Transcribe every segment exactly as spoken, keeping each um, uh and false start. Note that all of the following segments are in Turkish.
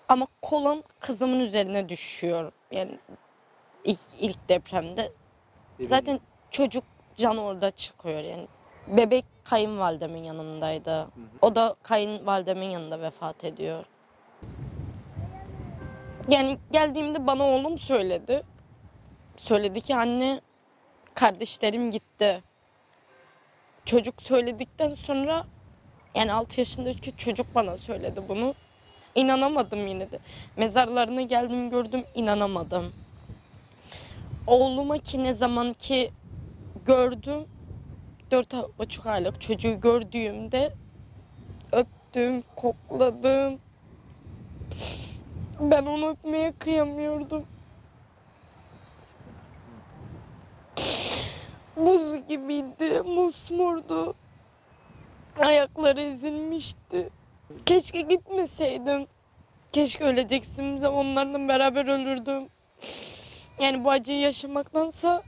Ama kolum kızımın üzerine düşüyor. Yani ilk, ilk depremde. Bebeğin. Zaten çocuk can orada çıkıyor yani. Bebek kayınvalidemin yanındaydı. Hı hı. O da kayınvalidemin yanında vefat ediyor. Yani geldiğimde bana oğlum söyledi. Söyledi ki anne kardeşlerim gitti. Çocuk söyledikten sonra yani altı yaşındaki çocuk bana söyledi bunu. İnanamadım yine de. Mezarlarına geldim gördüm inanamadım. Oğluma ki ne zaman ki gördüm dört buçuk aylık çocuğu gördüğümde öptüm, kokladım. Ben onu öpmeye kıyamıyordum. Buz gibiydi, musmurdu. Ayakları ezilmişti. Keşke gitmeseydim. Keşke öleceksem onlarla beraber ölürdüm. Yani bu acıyı yaşamaktansa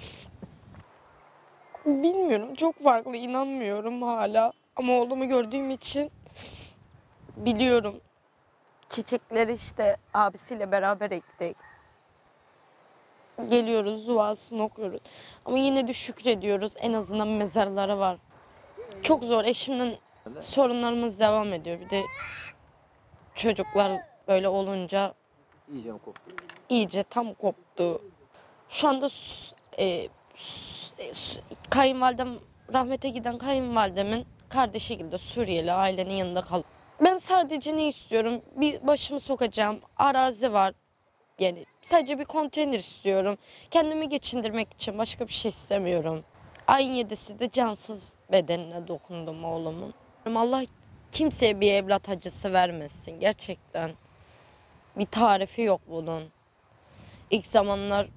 bilmiyorum, çok farklı, inanmıyorum hala. Ama oğlumu gördüğüm için biliyorum. Çiçekleri işte abisiyle beraber ektik. Geliyoruz, duasını okuyoruz. Ama yine de şükrediyoruz. En azından mezarları var. Çok zor. Eşimle sorunlarımız devam ediyor. Bir de çocuklar böyle olunca İyice mi koptu? iyice tam koptu. Şu anda s- e, s- s- kayınvalidem, rahmete giden kayınvalidemin kardeşi gibi de Suriyeli ailenin yanında kalıp. Ben sadece ne istiyorum? Bir başımı sokacağım. Arazi var. Yani sadece bir konteyner istiyorum. Kendimi geçindirmek için başka bir şey istemiyorum. Ayın yedisi de cansız bedenine dokundum oğlumun. Allah kimseye bir evlat acısı vermesin gerçekten. Bir tarifi yok bunun. İlk zamanlar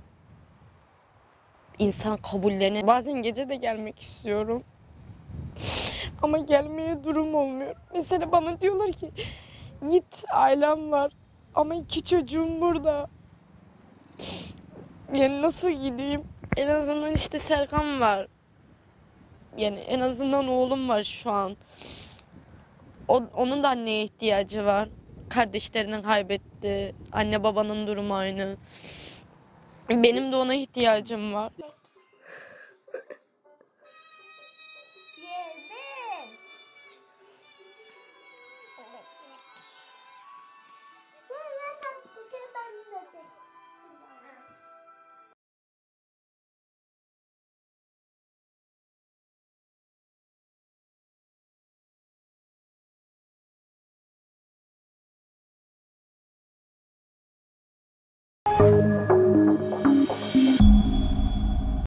insan kabullenir. Bazen gece de gelmek istiyorum. Ama gelmeye durum olmuyor. Mesela bana diyorlar ki git, ailem var ama iki çocuğum burada. Yani nasıl gideyim? En azından işte Serkan var. Yani en azından oğlum var şu an. O, onun da anneye ihtiyacı var. Kardeşlerini kaybetti. Anne babanın durumu aynı. Benim de ona ihtiyacım var. Yıldız. Evet.